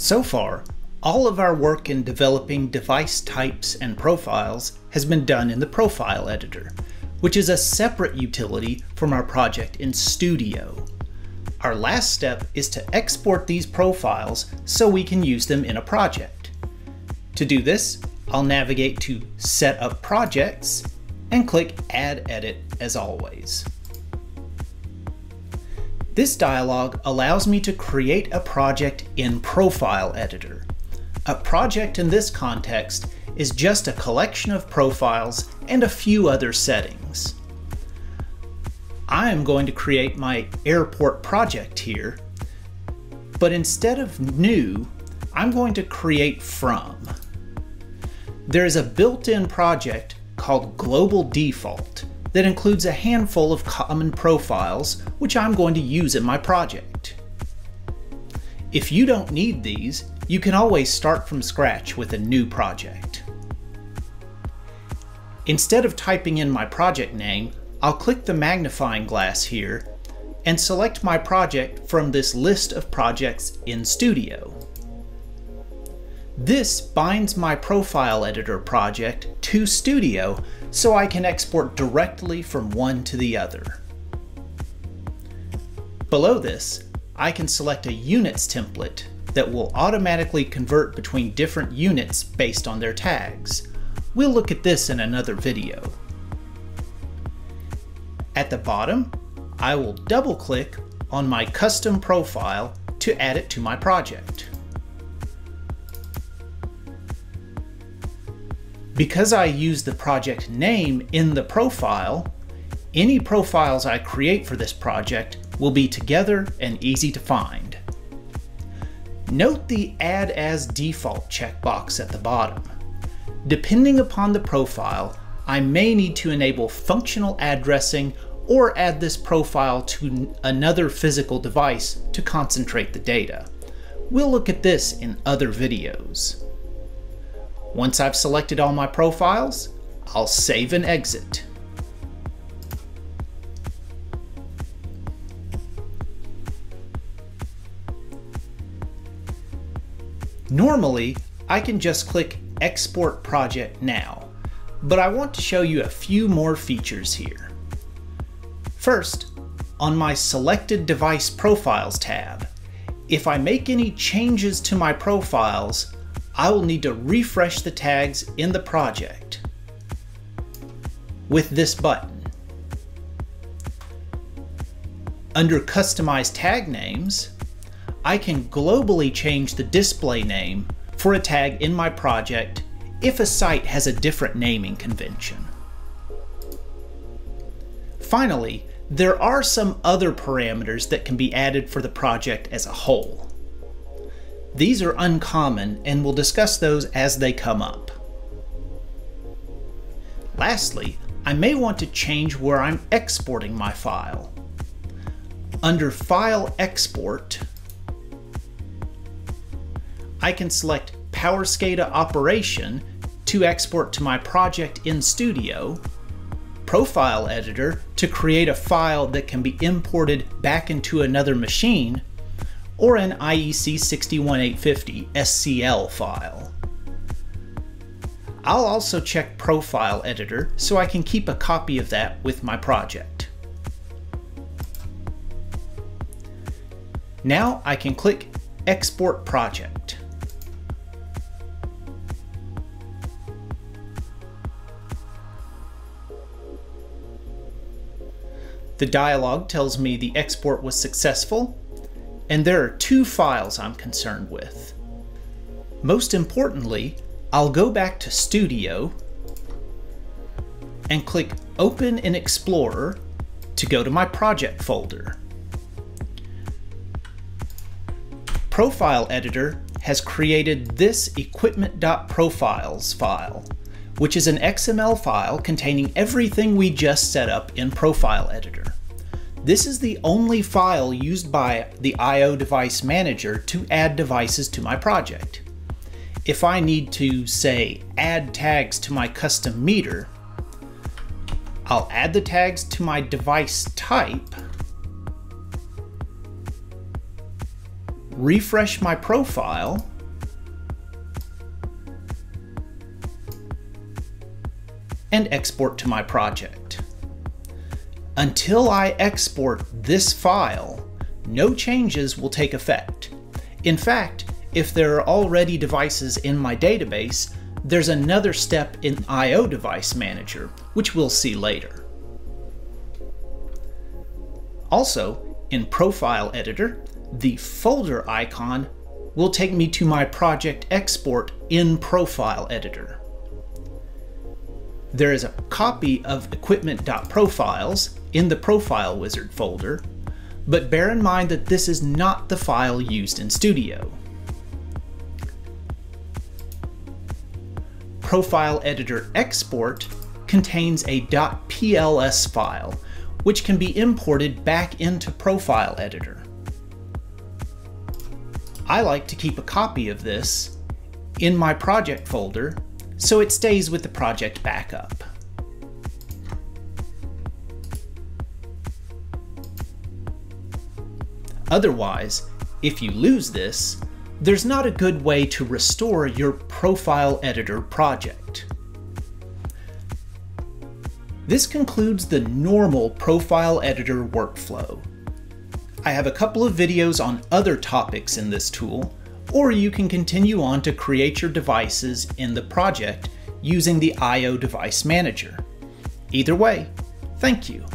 So far, all of our work in developing device types and profiles has been done in the Profile Editor, which is a separate utility from our project in Studio. Our last step is to export these profiles so we can use them in a project. To do this, I'll navigate to Set Up Projects and click Add Edit as always. This dialog allows me to create a project in Profile Editor. A project in this context is just a collection of profiles and a few other settings. I am going to create my airport project here, but instead of new, I'm going to create from. There is a built-in project called Global Default that includes a handful of common profiles which I'm going to use in my project. If you don't need these, you can always start from scratch with a new project. Instead of typing in my project name, I'll click the magnifying glass here and select my project from this list of projects in Studio. This binds my Profile Editor project to Studio so I can export directly from one to the other. Below this, I can select a units template that will automatically convert between different units based on their tags. We'll look at this in another video. At the bottom, I will double-click on my custom profile to add it to my project. Because I use the project name in the profile, any profiles I create for this project will be together and easy to find. Note the Add as Default checkbox at the bottom. Depending upon the profile, I may need to enable functional addressing or add this profile to another physical device to concentrate the data. We'll look at this in other videos. Once I've selected all my profiles, I'll save and exit. Normally, I can just click Export Project Now, but I want to show you a few more features here. First, on my Selected Device Profiles tab, if I make any changes to my profiles, I will need to refresh the tags in the project with this button. Under Customize Tag Names, I can globally change the display name for a tag in my project if a site has a different naming convention. Finally, there are some other parameters that can be added for the project as a whole. These are uncommon, and we'll discuss those as they come up. Lastly, I may want to change where I'm exporting my file. Under File Export, I can select PowerSCADA Operation to export to my project in Studio, Profile Editor to create a file that can be imported back into another machine, or an IEC 61850 SCL file. I'll also check Profile Editor so I can keep a copy of that with my project. Now I can click Export Project. The dialog tells me the export was successful, and there are two files I'm concerned with. Most importantly, I'll go back to Studio and click Open in Explorer to go to my project folder. Profile Editor has created this equipment.profiles file, which is an XML file containing everything we just set up in Profile Editor. This is the only file used by the I/O Device Manager to add devices to my project. If I need to, say, add tags to my custom meter, I'll add the tags to my device type, refresh my profile, and export to my project. Until I export this file, no changes will take effect. In fact, if there are already devices in my database, there's another step in I/O Device Manager, which we'll see later. Also, in Profile Editor, the folder icon will take me to my project export in Profile Editor. There is a copy of equipment.profiles in the Profile Wizard folder, but bear in mind that this is not the file used in Studio. Profile Editor Export contains a .pls file, which can be imported back into Profile Editor. I like to keep a copy of this in my project folder so it stays with the project backup. Otherwise, if you lose this, there's not a good way to restore your Profile Editor project. This concludes the normal Profile Editor workflow. I have a couple of videos on other topics in this tool, or you can continue on to create your devices in the project using the I/O Device Manager. Either way, thank you.